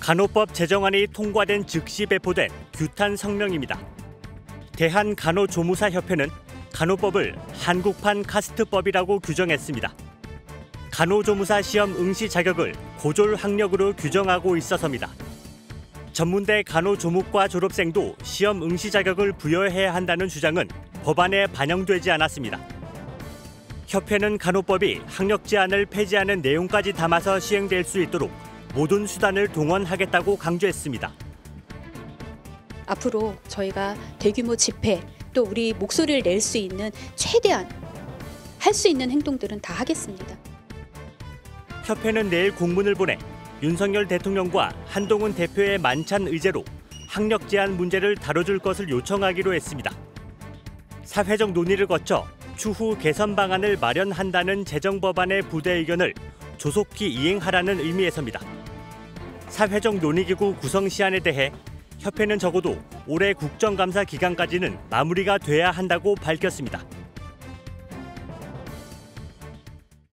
간호법 제정안이 통과된 즉시 배포된 규탄 성명입니다. 대한간호조무사협회는 간호법을 한국판 카스트법이라고 규정했습니다. 간호조무사 시험 응시 자격을 고졸 학력으로 규정하고 있어서입니다. 전문대 간호조무과 졸업생도 시험 응시 자격을 부여해야 한다는 주장은 법안에 반영되지 않았습니다. 협회는 간호법이 학력 제한을 폐지하는 내용까지 담아서 시행될 수 있도록 모든 수단을 동원하겠다고 강조했습니다. 앞으로 저희가 대규모 집회 또 우리 목소리를 낼 수 있는 최대한 할 수 있는 행동들은 다 하겠습니다. 협회는 내일 공문을 보내 윤석열 대통령과 한동훈 대표의 만찬 의제로 학력 제한 문제를 다뤄줄 것을 요청하기로 했습니다. 사회적 논의를 거쳐 추후 개선 방안을 마련한다는 재정법안의 부대 의견을 조속히 이행하라는 의미에서입니다. 사회적 논의기구 구성 시한에 대해 협회는 적어도 올해 국정감사 기간까지는 마무리가 돼야 한다고 밝혔습니다.